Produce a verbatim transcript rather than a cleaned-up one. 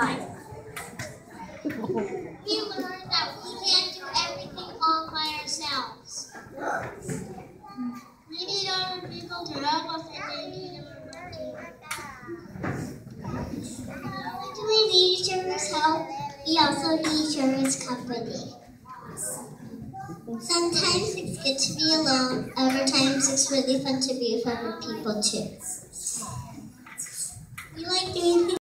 life. We learned that we can't do everything all by ourselves. We need other people to help us, and they need our work too. Not only do we need each other's help, we also need each other's company. Sometimes it's good to be alone, other times it's really fun to be with other people too. We like doing things